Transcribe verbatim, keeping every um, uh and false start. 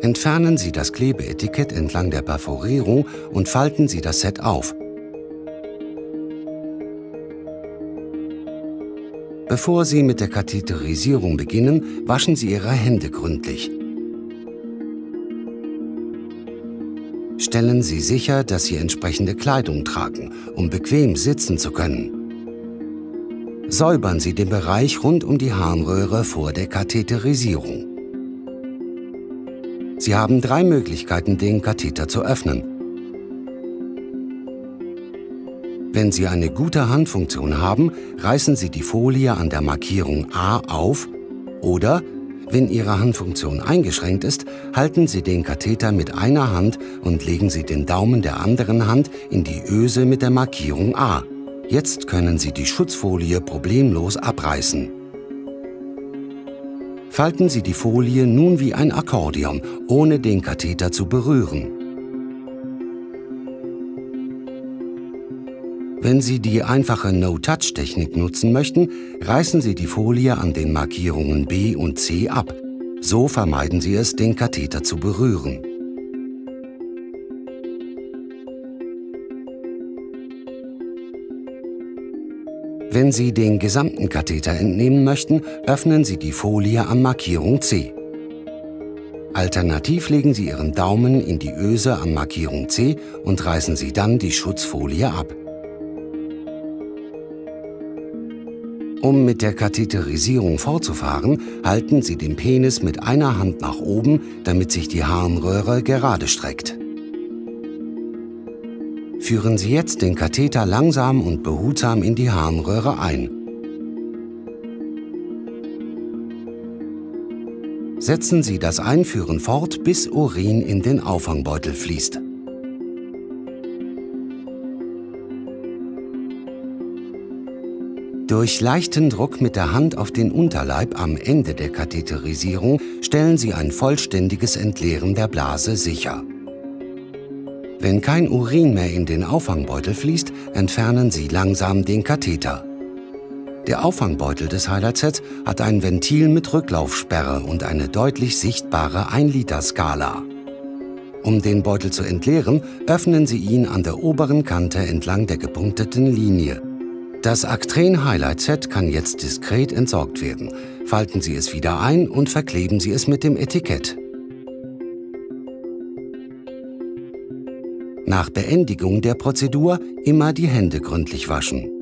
Entfernen Sie das Klebeetikett entlang der Perforierung und falten Sie das Set auf. Bevor Sie mit der Katheterisierung beginnen, waschen Sie Ihre Hände gründlich. Stellen Sie sicher, dass Sie entsprechende Kleidung tragen, um bequem sitzen zu können. Säubern Sie den Bereich rund um die Harnröhre vor der Katheterisierung. Sie haben drei Möglichkeiten, den Katheter zu öffnen. Wenn Sie eine gute Handfunktion haben, reißen Sie die Folie an der Markierung A auf oder, wenn Ihre Handfunktion eingeschränkt ist, halten Sie den Katheter mit einer Hand und legen Sie den Daumen der anderen Hand in die Öse mit der Markierung A. Jetzt können Sie die Schutzfolie problemlos abreißen. Falten Sie die Folie nun wie ein Akkordeon, ohne den Katheter zu berühren. Wenn Sie die einfache No-Touch-Technik nutzen möchten, reißen Sie die Folie an den Markierungen B und C ab. So vermeiden Sie es, den Katheter zu berühren. Wenn Sie den gesamten Katheter entnehmen möchten, öffnen Sie die Folie an Markierung C. Alternativ legen Sie Ihren Daumen in die Öse an Markierung C und reißen Sie dann die Schutzfolie ab. Um mit der Katheterisierung fortzufahren, halten Sie den Penis mit einer Hand nach oben, damit sich die Harnröhre gerade streckt. Führen Sie jetzt den Katheter langsam und behutsam in die Harnröhre ein. Setzen Sie das Einführen fort, bis Urin in den Auffangbeutel fließt. Durch leichten Druck mit der Hand auf den Unterleib am Ende der Katheterisierung stellen Sie ein vollständiges Entleeren der Blase sicher. Wenn kein Urin mehr in den Auffangbeutel fließt, entfernen Sie langsam den Katheter. Der Auffangbeutel des Highlight-Sets hat ein Ventil mit Rücklaufsperre und eine deutlich sichtbare ein Liter Skala. Um den Beutel zu entleeren, öffnen Sie ihn an der oberen Kante entlang der gepunkteten Linie. Das Actren Highlight Set kann jetzt diskret entsorgt werden. Falten Sie es wieder ein und verkleben Sie es mit dem Etikett. Nach Beendigung der Prozedur immer die Hände gründlich waschen.